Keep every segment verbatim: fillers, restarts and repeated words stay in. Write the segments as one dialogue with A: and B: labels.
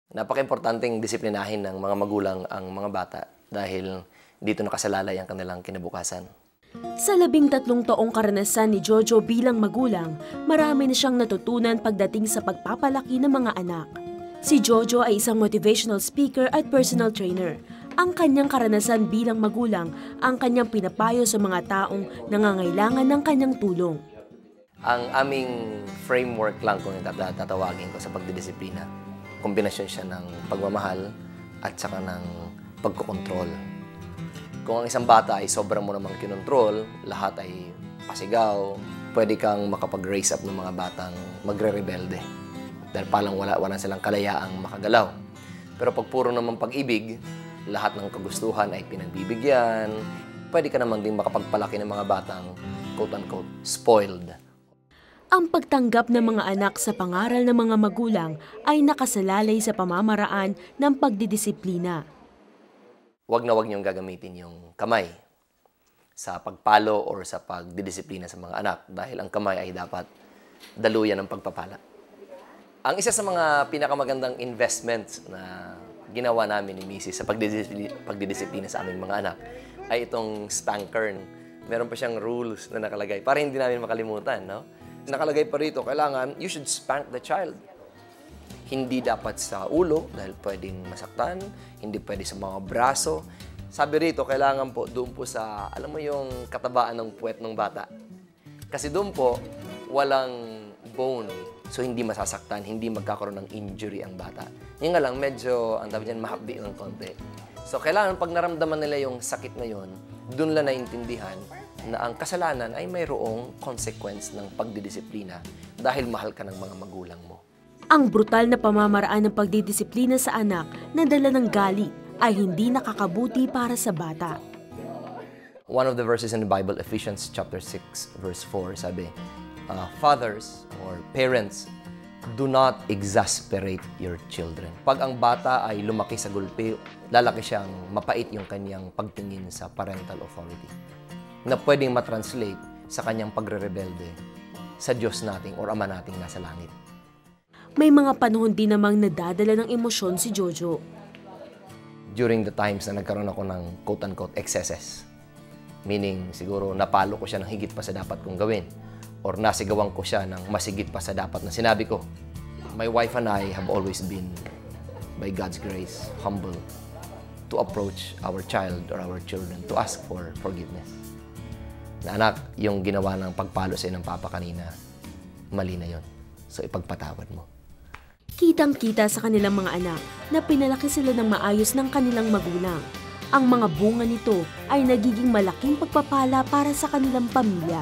A: Napaka-importanteng disiplinahin ng mga magulang ang mga bata dahil dito nakasalalay ang kanilang kinabukasan.
B: Sa labing tatlong taong karanasan ni Jojo bilang magulang, marami na siyang natutunan pagdating sa pagpapalaki ng mga anak. Si Jojo ay isang motivational speaker at personal trainer. Ang kanyang karanasan bilang magulang ang kanyang pinapayo sa mga taong nangangailangan ng kanyang tulong.
A: Ang aming framework lang kung tatawagin ko sa pagdidisiplina, kombinasyon siya ng pagmamahal at saka ng pagkokontrol. Kung ang isang bata ay sobrang mo namang kinontrol, lahat ay pasigaw, pwede kang makapag-raise up ng mga batang magre-rebelde. Dahil palang wala, wala silang kalayaang makagalaw. Pero pag puro naman pag-ibig, lahat ng kagustuhan ay pinagbibigyan, pwede ka naman din makapagpalaki ng mga batang quote-unquote spoiled.
B: Ang pagtanggap ng mga anak sa pangaral ng mga magulang ay nakasalalay sa pamamaraan ng pagdidisiplina.
A: Huwag na huwag niyong gagamitin yung kamay sa pagpalo or sa pagdidisiplina sa mga anak dahil ang kamay ay dapat daluyan ng pagpapala. Ang isa sa mga pinakamagandang investments na ginawa namin ni Missus sa pagdidisiplina, pagdidisiplina sa aming mga anak ay itong spanker. Meron pa siyang rules na nakalagay para hindi namin makalimutan, no? Nakalagay pa rito, kailangan, you should spank the child. Hindi dapat sa ulo dahil pwedeng masaktan, hindi pwede sa mga braso. Sabi rito, kailangan po doon po sa, alam mo yung katabaan ng puwet ng bata. Kasi doon po, walang bone. So, hindi masasaktan, hindi magkakaroon ng injury ang bata. Yung nga lang, medyo, ang tawag dyan, mahapdi ng konti. So, kailangan pag naramdaman nila yung sakit na yun, doon lang naintindihan na ang kasalanan ay mayroong consequence ng pagdidisiplina dahil mahal ka ng mga magulang mo.
B: Ang brutal na pamamaraan ng pagdidisiplina sa anak na dala ng galit ay hindi nakakabuti para sa bata.
A: One of the verses in the Bible, Ephesians chapter six, verse four, sabi, uh, Fathers or parents, do not exasperate your children. Pag ang bata ay lumaki sa gulpi, lalaki siyang mapait yung kanyang pagtingin sa parental authority na pwedeng matranslate sa kanyang pagre-rebelde sa Diyos nating or Ama nating nasa langit.
B: May mga panahon din namang nadadala ng emosyon si Jojo.
A: During the times na nagkaroon ako ng quote-unquote excesses, meaning siguro napalo ko siya ng higit pa sa dapat kong gawin or nasigawan ko siya ng masigit pa sa dapat na sinabi ko. My wife and I have always been, by God's grace, humble to approach our child or our children to ask for forgiveness. Na anak, yung ginawa ng pagpalo sa'yo ng papa kanina, mali na yon. So ipagpatawad mo.
B: Kitang-kita sa kanilang mga anak na pinalaki sila ng maayos ng kanilang magulang. Ang mga bunga nito ay nagiging malaking pagpapala para sa kanilang pamilya.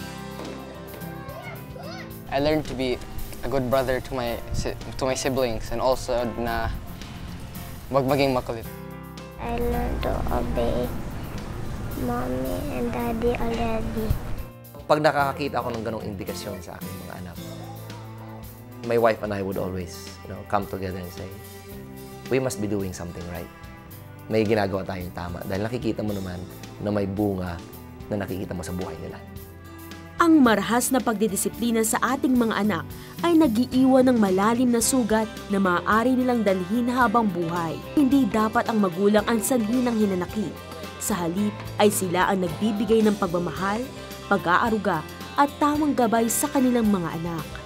C: I learned to be a good brother to my to my siblings and also na wag maging makulit.
D: I learned to obey mommy and daddy already.
A: Pag nakakakita ako ng ganong indikasyon sa aking mga anak, my wife and I would always, you know, come together and say, we must be doing something right. May ginagawa tayong tama dahil nakikita mo naman na may bunga na nakikita mo sa buhay nila.
B: Ang marahas na pagdidisiplina sa ating mga anak ay nag-iiwan ng malalim na sugat na maaari nilang dalhin habang buhay. Hindi dapat ang magulang ang sanhi ng hinanakit. Sa halip ay sila ang nagbibigay ng pagmamahal, pag-aaruga at tamang gabay sa kanilang mga anak.